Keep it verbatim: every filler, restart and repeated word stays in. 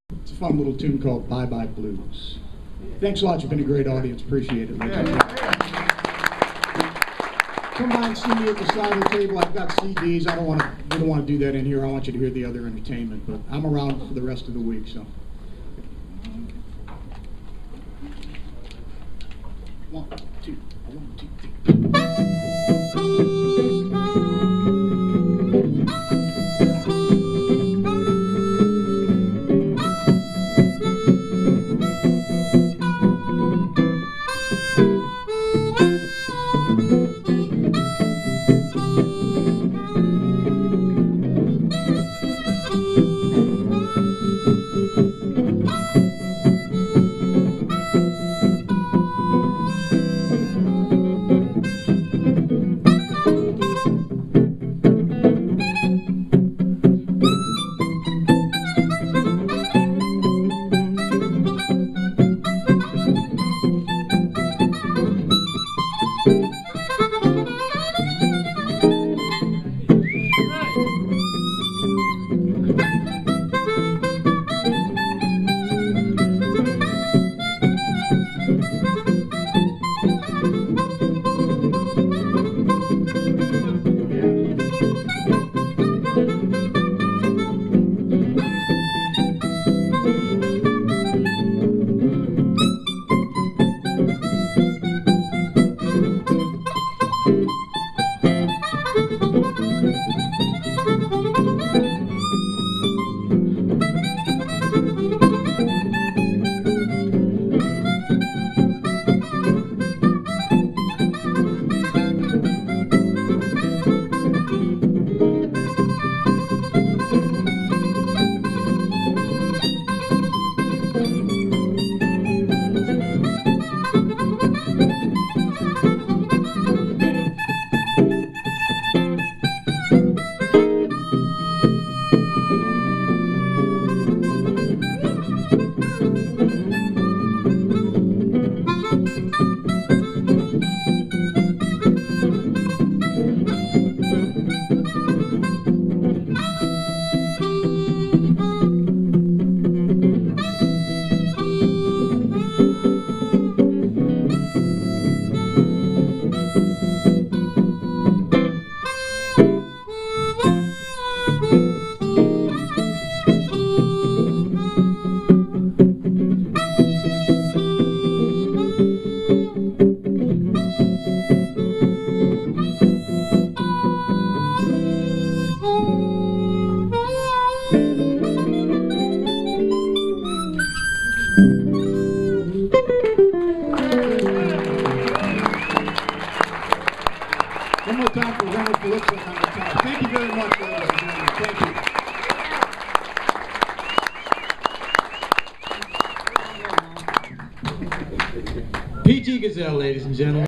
It's a fun little tune called Bye Bye Blues. Thanks a lot. You've been a great audience. Appreciate it. Yeah, yeah, yeah. Come by and see me at the side of the table. I've got C Ds. I don't want to. We don't want to do that in here. I want you to hear the other entertainment. But I'm around for the rest of the week. So. One, two, one, two, three. One more time for Reynolds Felix on the top. Thank you very much, ladies and gentlemen. Thank you. P G Gazell, ladies and gentlemen.